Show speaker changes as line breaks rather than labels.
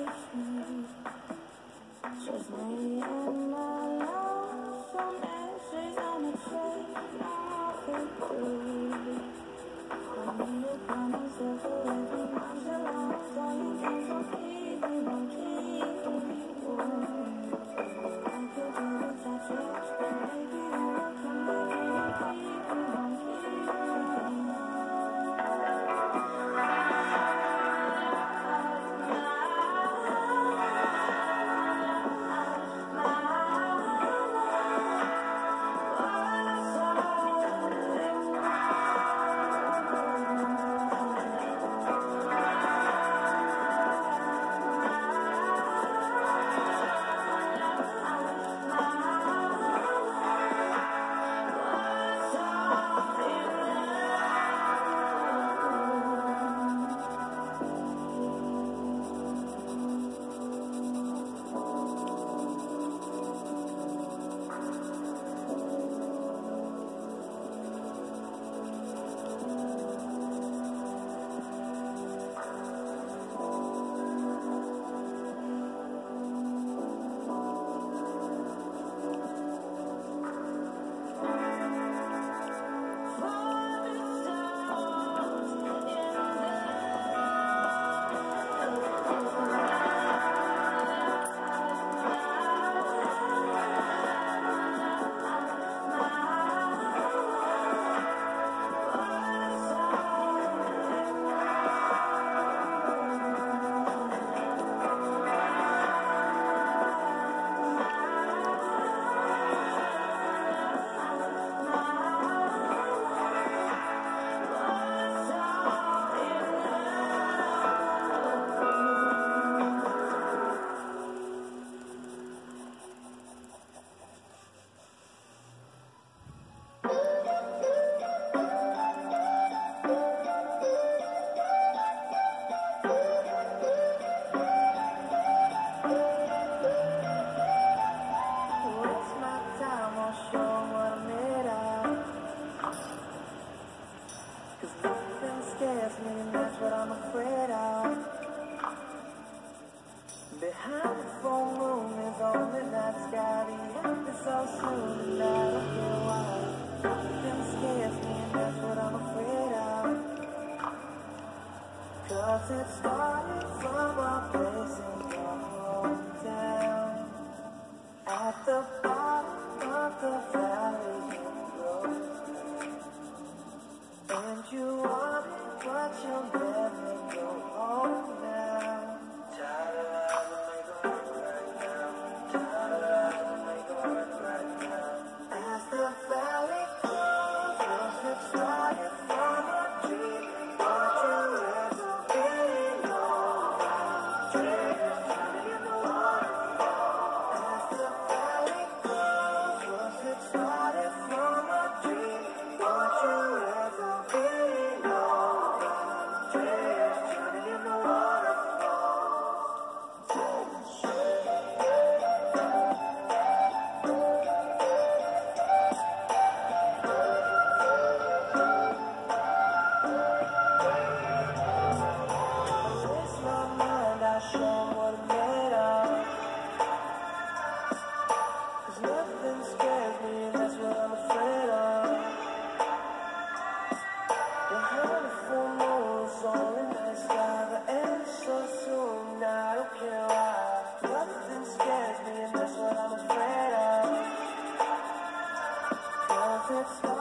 Just me and my love, some ashes on the train, nothing cool. When you find yourself away from my surroundings, all you think so easy, won't keep me warm. I could do without you, but maybe you will come back and keep me warm, keep me warm. Behind the full moon is on the night sky. The end is so soon and I don't care why. Nothing scares me and that's what I'm afraid of. 'Cause it started from a place in your hometown. At the bottom of the valley you grow. And you wanted but you'll never go home now. As the valley grows, it started from a dream, but you ever really know. Dreams turning in the waterfall. As the valley grows, it started from a dream, but you ever really know. Dreams turning in the waterfall. Nothing scares me, that's what I'm afraid of. Behind the full moon, all in the sky, the end is so soon, I don't care why. Nothing scares me, and that's what I'm afraid of. 'Cause it's